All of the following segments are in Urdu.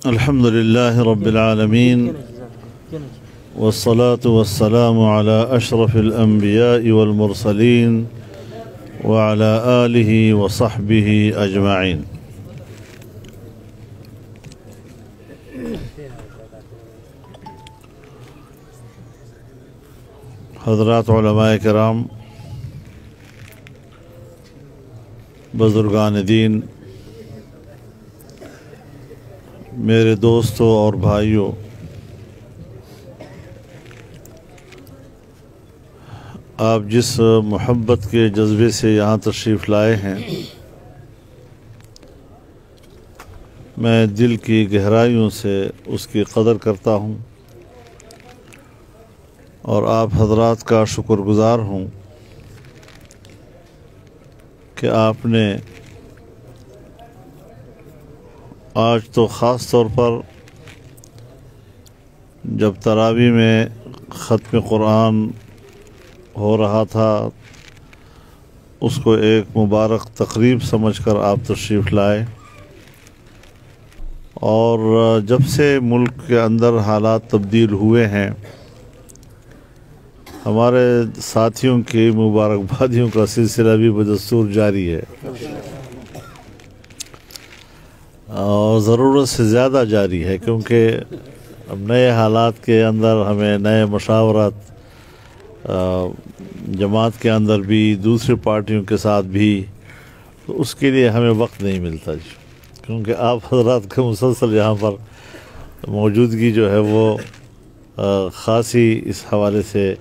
الحمد لله رب العالمين والصلاة والسلام على أشرف الأنبياء والمرسلين وعلى آله وصحبه أجمعين. حضرات علماء کرام، بزرگان دین، میرے دوستوں اور بھائیوں، آپ جس محبت کے جذبے سے یہاں تشریف لائے ہیں، میں دل کی گہرائیوں سے اس کی قدر کرتا ہوں اور آپ حضرات کا شکر گزار ہوں کہ آپ نے آج تو خاص طور پر جب تراویح میں ختم قرآن ہو رہا تھا، اس کو ایک مبارک تقریب سمجھ کر آپ تشریف لائے، اور جب سے ملک کے اندر حالات تبدیل ہوئے ہیں، ہمارے ساتھیوں کی مبارکبادیوں کا سلسلہ بھی بدستور جاری ہے اور ضرورت سے زیادہ جاری ہے، کیونکہ اب نئے حالات کے اندر ہمیں نئے مشاورات جماعت کے اندر بھی، دوسری پارٹیوں کے ساتھ بھی، تو اس کے لیے ہمیں وقت نہیں ملتا جی، کیونکہ آپ حضرات کا مسلسل یہاں پر موجودگی جو ہے وہ خاصی اس حوالے سے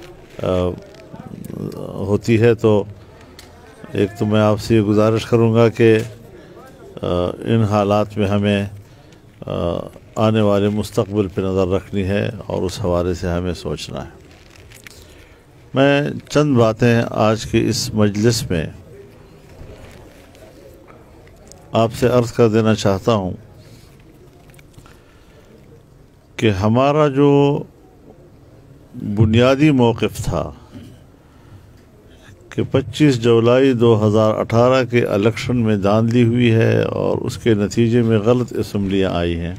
ہوتی ہے. تو ایک تو میں آپ سے یہ گزارش کروں گا کہ ان حالات میں ہمیں آنے والے مستقبل پہ نظر رکھنی ہے اور اس حوالے سے ہمیں سوچنا ہے. میں چند باتیں آج کے اس مجلس میں آپ سے عرض کر دینا چاہتا ہوں کہ ہمارا جو بنیادی موقف تھا کہ 25 جولائی 2018 کے الیکشن میں دھاندلی ہوئی ہے اور اس کے نتیجے میں غلط اسمبلیاں آئی ہیں،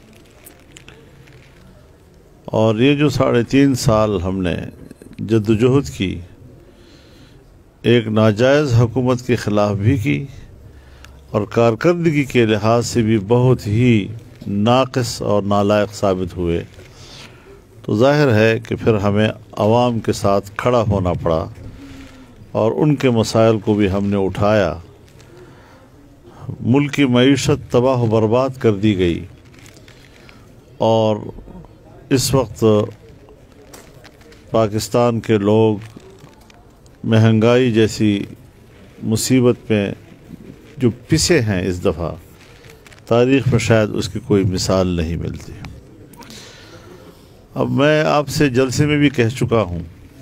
اور یہ جو 3.5 سال ہم نے جدوجہد کی، ایک ناجائز حکومت کے خلاف بھی کی اور کارکردگی کے لحاظ سے بھی بہت ہی ناقص اور نالائق ثابت ہوئے، تو ظاہر ہے کہ پھر ہمیں عوام کے ساتھ کھڑا ہونا پڑا اور ان کے مسائل کو بھی ہم نے اٹھایا. ملک کی معیشت تباہ و برباد کر دی گئی اور اس وقت پاکستان کے لوگ مہنگائی جیسی مصیبت میں جو پسے ہیں، اس دفعہ تاریخ میں شاید اس کی کوئی مثال نہیں ملتی. اب میں آپ سے جلسے میں بھی کہہ چکا ہوں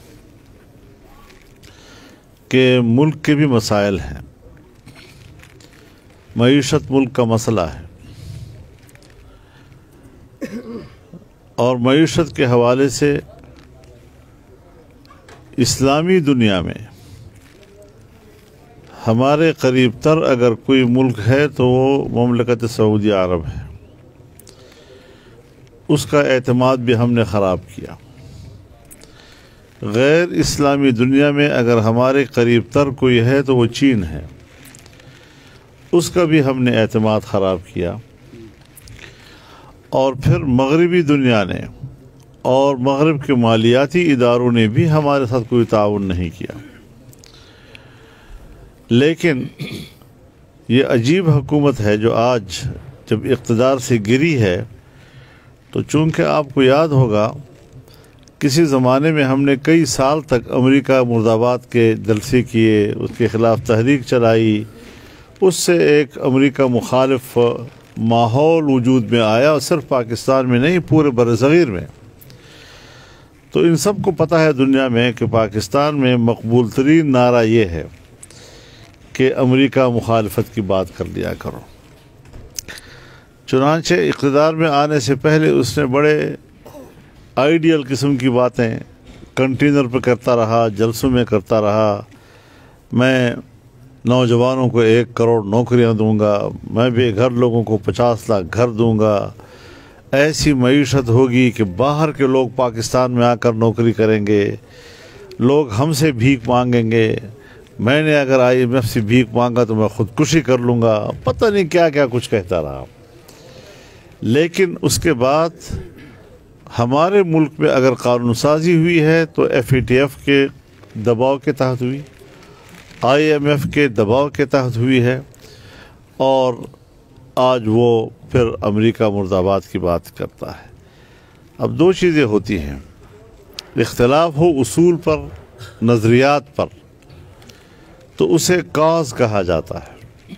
کہ ملک کے بھی مسائل ہیں، معیشت ملک کا مسئلہ ہے، اور معیشت کے حوالے سے اسلامی دنیا میں ہمارے قریب تر اگر کوئی ملک ہے تو وہ مملکت سعودی عرب ہے. اس کا اعتماد بھی ہم نے خراب کیا. غیر اسلامی دنیا میں اگر ہمارے قریب تر کوئی ہے تو وہ چین ہے، اس کا بھی ہم نے اعتماد خراب کیا. اور پھر مغربی دنیا نے اور مغرب کے مالیاتی اداروں نے بھی ہمارے ساتھ کوئی تعاون نہیں کیا. لیکن یہ عجیب حکومت ہے جو آج جب اقتدار سے گری ہے، تو چونکہ آپ کو یاد ہوگا کسی زمانے میں ہم نے کئی سال تک امریکہ مرد آباد کے جلسے کیے، اس کے خلاف تحریک چلائی، اس سے ایک امریکہ مخالف ماحول وجود میں آیا، اور صرف پاکستان میں نہیں، پورے برصغیر میں. تو ان سب کو پتہ ہے دنیا میں کہ پاکستان میں مقبول ترین نعرہ یہ ہے کہ امریکہ مخالفت کی بات کر لیا کرو. چنانچہ اقتدار میں آنے سے پہلے اس نے بڑے آئیڈیل قسم کی باتیں کنٹینر پہ کرتا رہا، جلسوں میں کرتا رہا. میں नौजवानों को 1 करोड़ नौकरियां दूंगा, मैं बेघर लोगों को 50 लाख घर दूंगा। ऐसी मईशत होगी कि बाहर के लोग पाकिस्तान में आकर नौकरी करेंगे, लोग हमसे भीख मांगेंगे, मैंने अगर IMF से भीख मांगा तो मैं ख़ुदकुशी कर लूँगा, पता नहीं क्या क्या कुछ कहता रहा। लेकिन उसके बाद हमारे मुल्क में अगर कानून साजी हुई है तो FATF के दबाव के तहत हुई, IMF के दबाव के तहत हुई है, और आज वो फिर अमेरिका मुर्दाबाद की बात करता है। अब 2 चीज़ें होती हैं, इख्तिलाफ हो उसूल पर, नज़रियात पर, तो उसे कॉज कहा जाता है।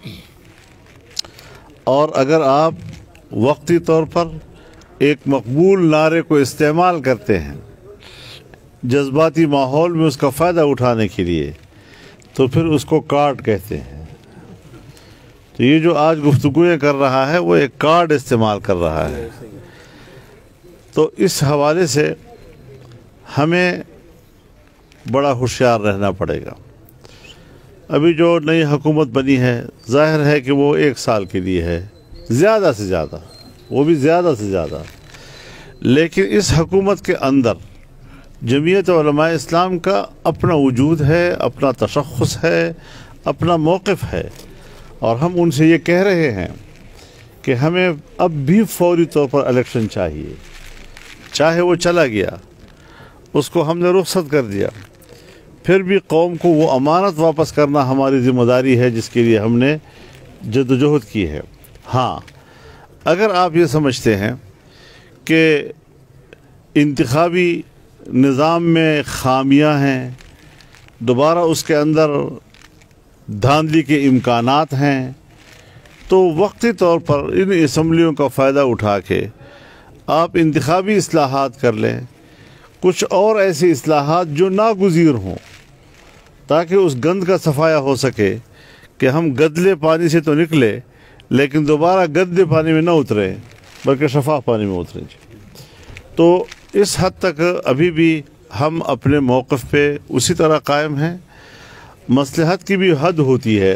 और अगर आप वक्ती तौर पर एक मकबूल नारे को इस्तेमाल करते हैं जज्बाती माहौल में उसका फ़ायदा उठाने के लिए, तो फिर उसको कार्ड कहते हैं। तो ये जो आज गुफ्तगूएं कर रहा है वो एक कार्ड इस्तेमाल कर रहा है। तो इस हवाले से हमें बड़ा होशियार रहना पड़ेगा। अभी जो नई हुकूमत बनी है, ज़ाहिर है कि वो 1 साल के लिए है, ज़्यादा से ज़्यादा, वो भी ज़्यादा से ज़्यादा। लेकिन इस हुकूमत के अंदर जमीयत उलमा इस्लाम का अपना वजूद है, अपना तशख़्ख़ुस है, अपना मौक़िफ़ है, और हम उनसे ये कह रहे हैं कि हमें अब भी फौरी तौर पर इलेक्शन चाहिए। चाहे वो चला गया, उसको हमने रुख़सत कर दिया, फिर भी कौम को वो अमानत वापस करना हमारी ज़िम्मेदारी है जिसके लिए हमने जद्दोजहद की है। हाँ, अगर आप ये समझते हैं कि इंतखाबी निज़ाम में ख़ामियाँ हैं, दोबारा उसके अंदर धांधली के इम्कानात हैं, तो वक्ती तौर पर इन असम्बलियों का फ़ायदा उठा के आप इंतखाबी इस्लाहात कर लें, कुछ और ऐसी इस्लाहात जो नागुज़ीर हों, ताकि उस गंद का सफाया हो सके कि हम गदले पानी से तो निकले लेकिन दोबारा गंदे पानी में न उतरे बल्कि शफाफ पानी में उतरें। तो इस हद तक अभी भी हम अपने मौक़िफ़ पे उसी तरह कायम हैं। मसलहत की भी हद होती है,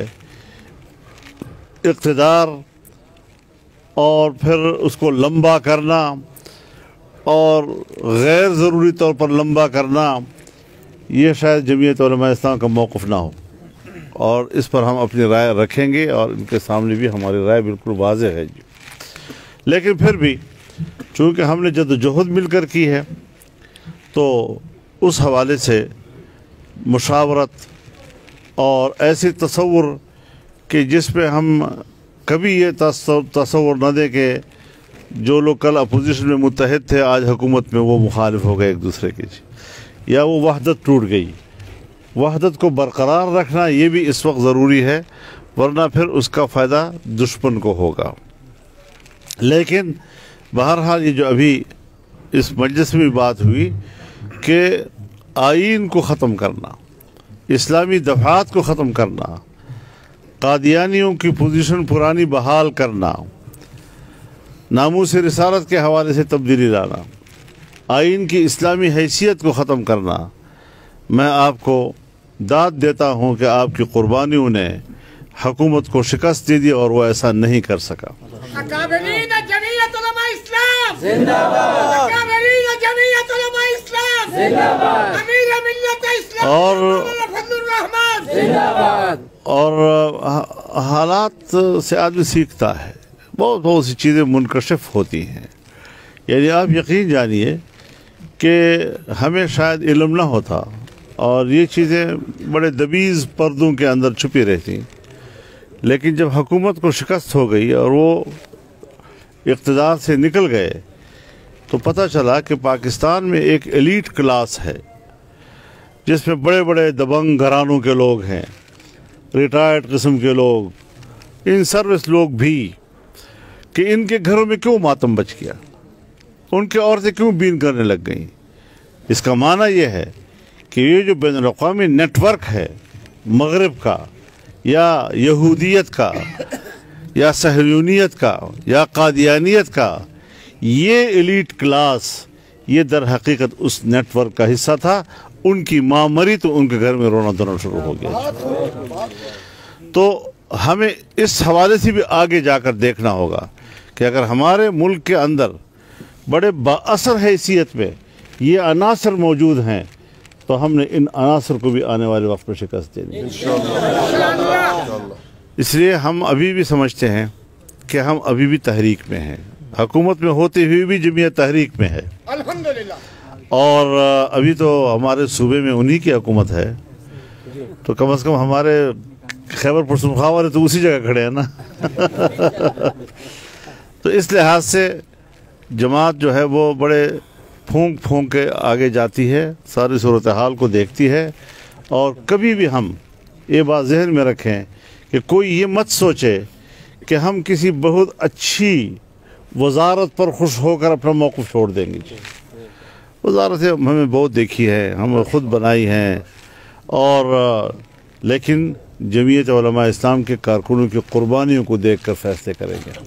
इक़्तिदार और फिर उसको लंबा करना और गैर ज़रूरी तौर पर लंबा करना, ये शायद जमीयत उलमा इस्लाम का मौक़िफ़ ना हो, और इस पर हम अपनी राय रखेंगे और इनके सामने भी हमारी राय बिल्कुल वाज़ेह है जी। लेकिन फिर भी चूँकि हमने जद्दोजहद मिलकर की है, तो उस हवाले से मुशावरत और ऐसे तसव्वुर कि जिसमें हम कभी ये तसव्वुर न दें कि जो लोग कल अपोजिशन में मुत्तहिद थे आज हुकूमत में वो मुखालिफ हो गए एक दूसरे के, या वो वहदत टूट गई। वहदत को बरकरार रखना ये भी इस वक्त ज़रूरी है, वरना फिर उसका फ़ायदा दुश्मन को होगा। लेकिन बहरहाल ये जो अभी इस मजलिस में बात हुई कि आईन को ख़त्म करना, इस्लामी दफ़ात को ख़त्म करना, कादियानियों की पोजीशन पुरानी बहाल करना, नामूस रिसालत के हवाले से तब्दीली लाना, आइन की इस्लामी हैसियत को ख़त्म करना, मैं आपको दाद देता हूँ कि आपकी कुर्बानियों ने हुकूमत को शिकस्त दे दी और वो ऐसा नहीं कर सका। और हालात से आदमी सीखता है, बहुत सी चीज़ें मुनकशिफ होती हैं। यानी आप यकीन जानिए कि हमें शायद इल्म ना होता और ये चीज़ें बड़े दबीज़ पर्दों के अंदर छुपी रहती, लेकिन जब हुकूमत को शिकस्त हो गई और वो इक़्तिदार से निकल गए तो पता चला कि पाकिस्तान में एक एलीट क्लास है जिसमें बड़े बड़े दबंग घरानों के लोग हैं, रिटायर्ड किस्म के लोग, इन सर्विस लोग भी, कि इनके घरों में क्यों मातम बच गया, उनकी औरतें क्यों बीन करने लग गईं। इसका माना यह है कि ये जो बैनुल-अक़वामी नेटवर्क है मग़रिब का या यहूदियत का या सहयूनियत का या कादियानियत का, ये एलीट क्लास ये दर हकीकत उस नेटवर्क का हिस्सा था। उनकी माँ मरी तो उनके घर में रोना धोना शुरू हो गया। تو ہمیں اس حوالے سے بھی آگے جا کر دیکھنا ہوگا کہ اگر ہمارے ملک کے اندر بڑے بااثر حیثیت میں یہ عناصر موجود ہیں تو ہم نے ان عناصر کو بھی آنے والے وقت میں شکست دینی ہے۔ اس لیے ہم ابھی بھی سمجھتے ہیں کہ ہم ابھی بھی تحریک میں ہیں، حکومت میں ہوتے ہوئے بھی جمعیت تحریک میں ہے، الحمدللہ، اور ابھی تو ہمارے صوبے میں انہی کی حکومت ہے، تو کم از کم ہمارے خیبر پختونخوا والے تو اسی جگہ کھڑے ہیں نا۔ تو اس لحاظ سے جماعت جو ہے وہ بڑے پھونک پھونک کے آگے جاتی ہے، ساری صورتحال کو دیکھتی ہے، اور کبھی بھی ہم یہ بات ذہن میں رکھیں کہ کوئی یہ مت سوچے کہ ہم کسی بہت اچھی وزارت پر خوش ہو کر اپنا موقف چھوڑ دیں گے۔ وزارتیں ہمیں بہت دیکھی ہے، ہم خود بنائی ہیں، اور لیکن جمعیت علماء اسلام کے کارکنوں کی قربانیوں کو دیکھ کر فیصلے کریں گے،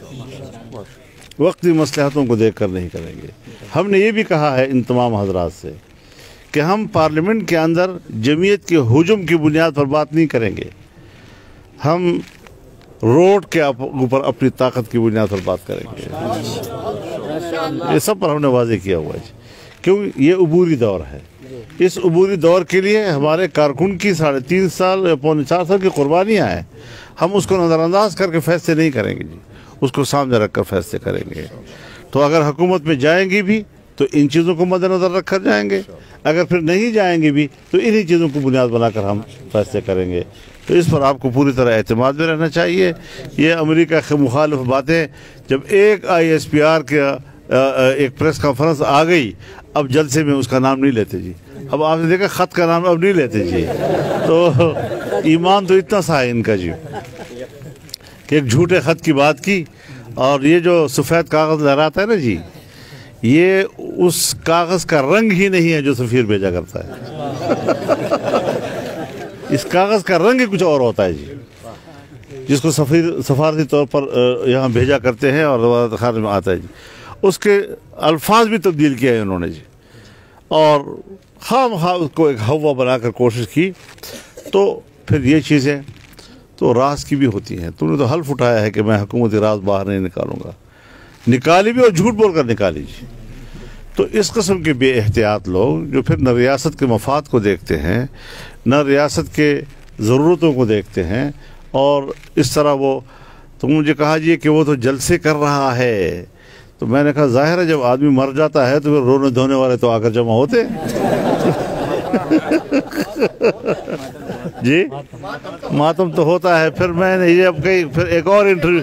وقتی مصلحتوں کو دیکھ کر نہیں کریں گے۔ ہم نے یہ بھی کہا ہے ان تمام حضرات سے کہ ہم پارلیمنٹ کے اندر جمعیت کے ہجوم کی بنیاد پر بات نہیں کریں گے، ہم روڈ کے اوپر اپنی طاقت کی بنیاد پر بات کریں گے۔ یہ سب پر ہم نے واضح کیا ہوا ہے، کیوں یہ عبوری دور ہے۔ اس عبوری دور کے لیے ہمارے کارکن کی 3.5 سال یا پونے 4 سال کی قربانیاں ہیں، ہم اس کو نظر انداز کر کے فیصلے نہیں کریں گے جی، اس کو سامنے رکھ کر فیصلے کریں گے۔ تو اگر حکومت میں جائیں گی بھی تو ان چیزوں کو مد نظر رکھ کر جائیں گے، اگر پھر نہیں جائیں گے بھی تو انہی چیزوں کو بنیاد بنا کر ہم فیصلے کریں گے۔ تو اس پر آپ کو پوری طرح اعتماد میں رہنا چاہیے۔ یہ امریکہ کے مخالف باتیں، جب ایک ISPR کا ایک پریس کانفرنس آ گئی، اب جلسے میں اس کا نام نہیں لیتے جی، اب آپ نے دیکھا خط کا نام اب نہیں لیتے جی۔ تو ایمان تو اتنا سا ہے ان کا جی کہ ایک جھوٹے خط کی بات کی، اور یہ جو سفید کاغذ لہراتا ہے نا جی، یہ اس کاغذ کا رنگ ہی نہیں ہے جو سفیر بھیجا کرتا ہے، اس کاغذ کا رنگ ہی کچھ اور ہوتا ہے جی، جس کو سفارتی طور پر یہاں بھیجا کرتے ہیں اور وزارت خارجہ میں آتا ہے جی، اس کے الفاظ بھی تبدیل کیا ہے انہوں نے جی، اور خام اس کو ایک ہوا بنا کر کوشش کی۔ تو پھر یہ چیزیں تو راز کی بھی ہوتی ہیں، تم نے تو حلف اٹھایا ہے کہ میں حکومتی راز باہر نہیں نکالوں گا، نکالی بھی اور جھوٹ بول کر نکالی جی۔ تو اس قسم کے بے احتیاط لوگ جو پھر نہ ریاست کے مفاد کو دیکھتے ہیں، نہ ریاست کے ضرورتوں کو دیکھتے ہیں، اور اس طرح وہ تو مجھے کہا جی کہ وہ تو جلسے کر رہا ہے، تو میں نے کہا ظاہر ہے جب آدمی مر جاتا ہے تو پھر رونے دھونے والے تو آ کر جمع ہوتے جی، ماتم تو ہوتا ہے۔ پھر میں نے یہ اب کہیں پھر ایک اور انٹرویو،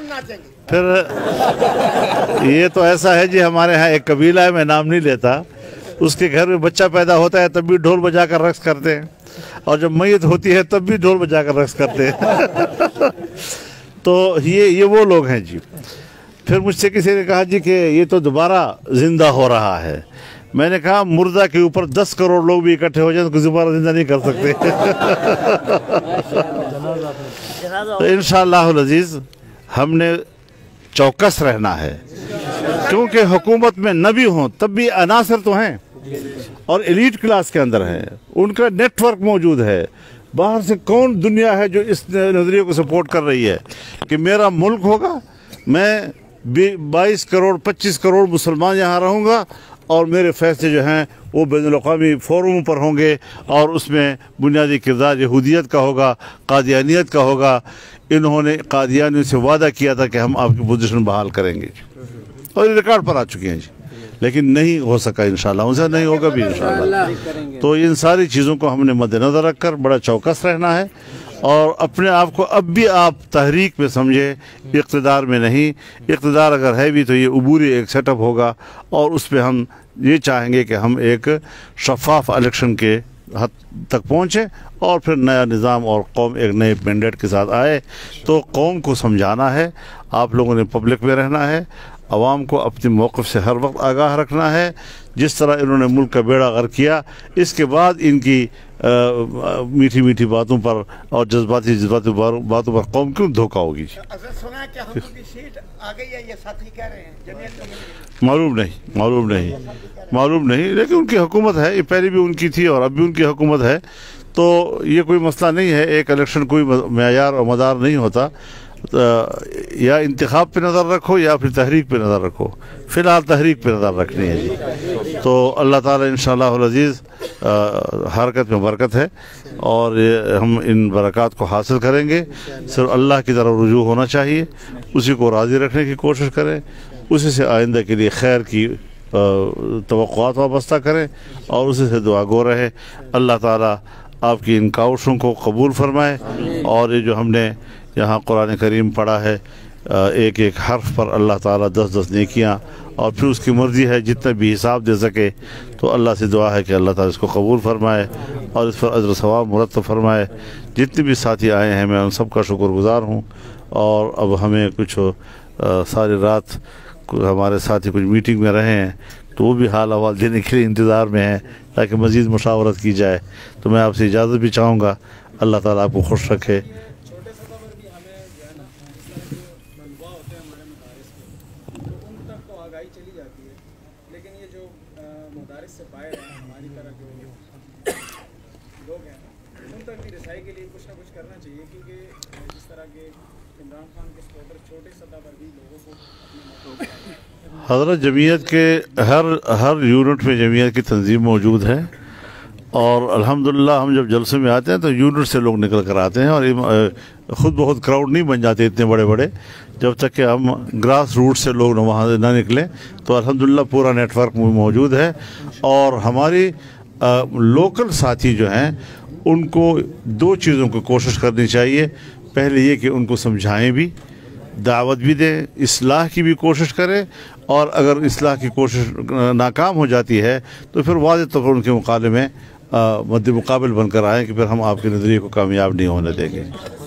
پھر یہ تو ایسا ہے جی، ہمارے ہاں ایک قبیلہ ہے، میں نام نہیں لیتا، اس کے گھر میں بچہ پیدا ہوتا ہے تب بھی ڈھول بجا کر رقص کرتے ہیں، اور جب میت ہوتی ہے تب بھی ڈھول بجا کر رقص کرتے ہیں۔ تو یہ وہ لوگ ہیں جی۔ پھر مجھ سے کسی نے کہا جی کہ یہ تو دوبارہ زندہ ہو رہا ہے، میں نے کہا مردہ کے اوپر 10 کروڑ لوگ بھی اکٹھے ہو جائیں تو دوبارہ زندہ نہیں کر سکتے۔ تو انشاءاللہ العزیز ہم نے چوکس رہنا ہے، کیونکہ حکومت میں نہ بھی ہوں تب بھی عناصر تو ہیں، اور ایلیٹ کلاس کے اندر ہیں، ان کا نیٹ ورک موجود ہے۔ باہر سے کون دنیا ہے جو اس نظریے کو سپورٹ کر رہی ہے کہ میرا ملک ہوگا، میں 22 کروڑ 25 کروڑ مسلمان یہاں رہوں گا، اور میرے فیصلے جو ہیں وہ بین الاقوامی فورموں پر ہوں گے، اور اس میں بنیادی کردار یہودیت کا ہوگا، قادیانیت کا ہوگا۔ انہوں نے قادیانیوں سے وعدہ کیا تھا کہ ہم آپ کی پوزیشن بحال کریں گے، اور یہ ریکارڈ پر آ چکی ہیں جی، لیکن نہیں ہو سکا انشاءاللہ، ان سے نہیں ہوگا بھی انشاءاللہ۔ تو ان ساری چیزوں کو ہم نے مد نظر رکھ کر بڑا چوکس رہنا ہے، اور اپنے آپ کو اب بھی آپ تحریک میں سمجھے، اقتدار میں نہیں۔ اقتدار اگر ہے بھی تو یہ عبوری ایک سیٹ اپ ہوگا، اور اس پہ ہم یہ چاہیں گے کہ ہم ایک شفاف الیکشن کے حد تک پہنچے، اور پھر نیا نظام اور قوم ایک نئے مینڈیٹ کے ساتھ آئے۔ تو قوم کو سمجھانا ہے، آپ لوگوں نے پبلک میں رہنا ہے، عوام کو اپنے موقف سے ہر وقت آگاہ رکھنا ہے. جس طرح انہوں نے ملک کا بیڑا غرق کیا، اس کے بعد ان کی میٹھی میٹھی باتوں پر اور جذباتی باتوں پر قوم کیوں دھوکہ ہوگی؟ سنا کہ ہم کی سیٹ آ گئی ہے، یہ ساتھی کہہ رہے ہیں جمعیت کمیٹی. معلوم نہیں، لیکن ان کی حکومت ہے، یہ پہلے بھی ان کی تھی اور اب بھی ان کی حکومت ہے، تو یہ کوئی مسئلہ نہیں ہے. ایک الیکشن کوئی معیار اور مدار نہیں ہوتا. یا انتخاب پہ نظر رکھو یا پھر تحریک پہ نظر رکھو. فی الحال تحریک پہ نظر رکھنی ہے جی. تو اللہ تعالیٰ انشاءاللہ العزیز حرکت میں برکت ہے، اور ہم ان برکات کو حاصل کریں گے. صرف اللہ کی طرف رجوع ہونا چاہیے، اسی کو راضی رکھنے کی کوشش کریں، اسی سے آئندہ کے لیے خیر کی توقعات وابستہ کریں، اور اسی سے دعا گو رہے. اللہ تعالیٰ آپ کی ان کاوشوں کو قبول فرمائے، اور یہ جو ہم نے یہاں قرآن کریم پڑھا ہے، ایک ایک حرف پر اللہ تعالیٰ 10 نیکیاں، اور پھر اس کی مرضی ہے جتنا بھی حساب دے سکے. تو اللہ سے دعا ہے کہ اللہ تعالیٰ اس کو قبول فرمائے اور اس پر اجر و ثواب مرتب فرمائے. جتنے بھی ساتھی آئے ہیں میں ان سب کا شکر گزار ہوں. اور اب ہمیں کچھ ساری رات ہمارے ساتھی کچھ میٹنگ میں رہے ہیں، تو وہ بھی حال احوال دینے کے لیے انتظار میں ہیں تاکہ مزید مشاورت کی جائے. تو میں آپ سے اجازت بھی چاہوں گا. اللہ تعالیٰ آپ کو خوش رکھے. چلی جاتی ہے، لیکن یہ جو مدارس سے باہر ہیں ہماری طرح جو لوگ ہیں، ان تک بھی رسائی کے لیے کچھ نہ کچھ کرنا چاہیے، کیونکہ جس طرح کے عمران خان کے سپورٹر چھوٹے سطح پر بھی لوگوں کو حضرت جمعیت کے ہر یونٹ میں جمعیت کی تنظیم موجود ہے، اور الحمدللہ ہم جب جلسے میں آتے ہیں تو یونٹ سے لوگ نکل کر آتے ہیں، اور خود بہت کراؤڈ نہیں بن جاتے اتنے بڑے بڑے. جب تک کہ ہم گراس روٹ سے لوگ وہاں نہ نکلیں تو الحمدللہ پورا نیٹ ورک موجود ہے. اور ہماری لوکل ساتھی جو ہیں ان کو 2 چیزوں کی کوشش کرنی چاہیے. پہلے یہ کہ ان کو سمجھائیں بھی، دعوت بھی دیں، اصلاح کی بھی کوشش کریں، اور اگر اصلاح کی کوشش ناکام ہو جاتی ہے تو پھر واضح طور پر ان کے مقابلے میں مد مقابل بن کر آئیں کہ پھر ہم آپ کے نظریے کو کامیاب نہیں ہونے دیں گے.